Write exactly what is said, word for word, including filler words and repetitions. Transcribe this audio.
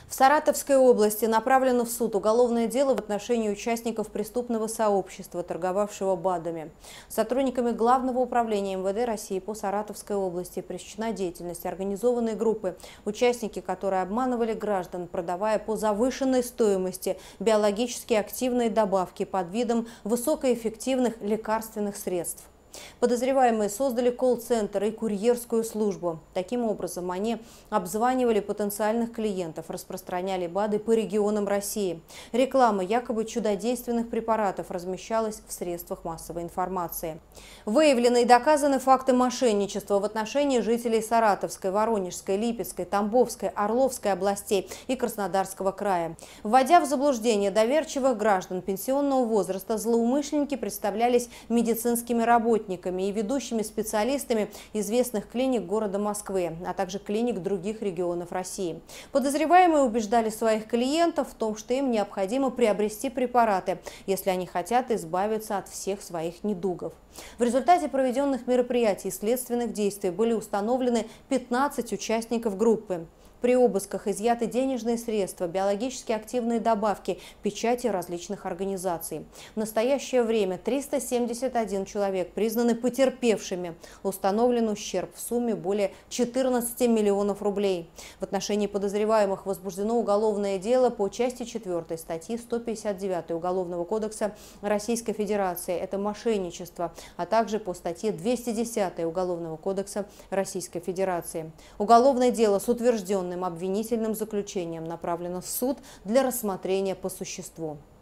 В Саратовской области направлено в суд уголовное дело в отношении участников преступного сообщества, торговавшего БАДами. Сотрудниками Главного управления эм вэ дэ России по Саратовской области пресечена деятельность организованной группы, участники которой обманывали граждан, продавая по завышенной стоимости биологически активные добавки под видом высокоэффективных лекарственных средств. Подозреваемые создали колл-центр и курьерскую службу. Таким образом, они обзванивали потенциальных клиентов, распространяли БАДы по регионам России. Реклама якобы чудодейственных препаратов размещалась в средствах массовой информации. Выявлены и доказаны факты мошенничества в отношении жителей Саратовской, Воронежской, Липецкой, Тамбовской, Орловской областей и Краснодарского края. Вводя в заблуждение доверчивых граждан пенсионного возраста, злоумышленники представлялись медицинскими работниками и ведущими специалистами известных клиник города Москвы, а также клиник других регионов России. Подозреваемые убеждали своих клиентов в том, что им необходимо приобрести препараты, если они хотят избавиться от всех своих недугов. В результате проведенных мероприятий и следственных действий были установлены пятнадцать участников группы. При обысках изъяты денежные средства, биологически активные добавки, печати различных организаций. В настоящее время триста семьдесят один человек признаны потерпевшими. Установлен ущерб в сумме более четырнадцати миллионов рублей. В отношении подозреваемых возбуждено уголовное дело по части четвёртой статьи сто пятьдесят девятой Уголовного кодекса Российской Федерации. Это мошенничество, а также по статье двести десятой Уголовного кодекса Российской Федерации. Уголовное дело с утвержденным обвинительным заключением направлено в суд для рассмотрения по существу.